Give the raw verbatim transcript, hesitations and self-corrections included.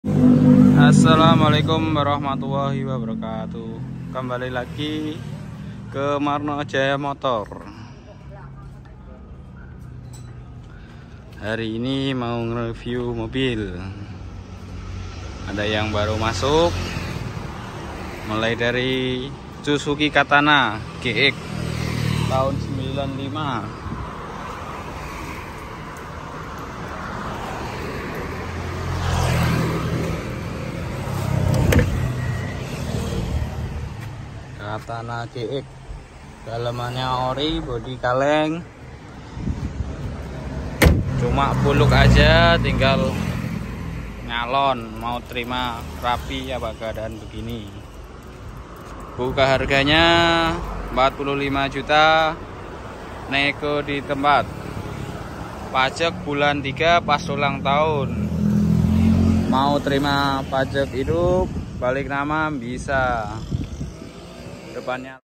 Assalamualaikum warahmatullahi wabarakatuh. Kembali lagi ke Marno Jaya Motor. Hari ini mau nge-review mobil. Ada yang baru masuk, mulai dari Suzuki Katana G X tahun sembilan puluh lima. Katana G X, dalamannya ori, bodi kaleng, cuma buluk aja, tinggal nyalon. Mau terima rapi apa keadaan begini. Buka harganya empat puluh lima juta, nego di tempat. Pajak bulan tiga pas ulang tahun. Mau terima pajak hidup, balik nama bisa. Depannya